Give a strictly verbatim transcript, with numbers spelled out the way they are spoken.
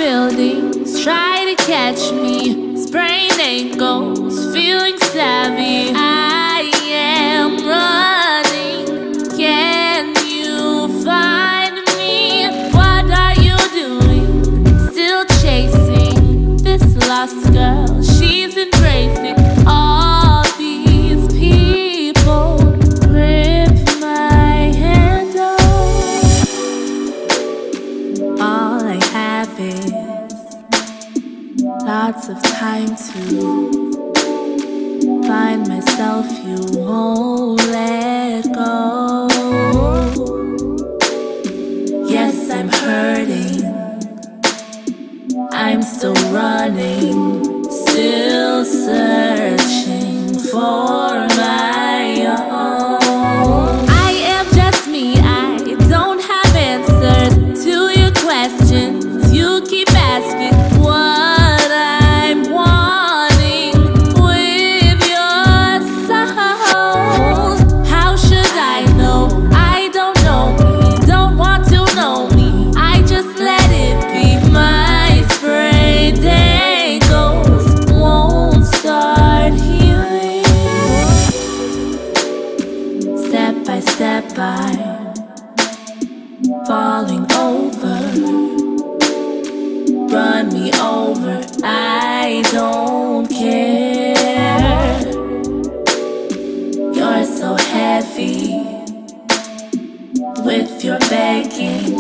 buildings try to catch me. Sprained ankles, feeling savvy. I am running. Can you find me? What are you doing? Still chasing this lost girl. She's embracing all these people. Grip my handle. All I have is lots of time to find myself. You won't let go. Yes, I'm hurting. I'm still running, still searching for my own. I am just me. I don't have answers to your questions. You keep asking what I'm wanting with your soul. How should I know? I don't know me, don't want to know me. I just let it be. My sprained ankles won't start healing. Step by step I'm falling over. Run me over, I don't care. You're so heavy with your begging.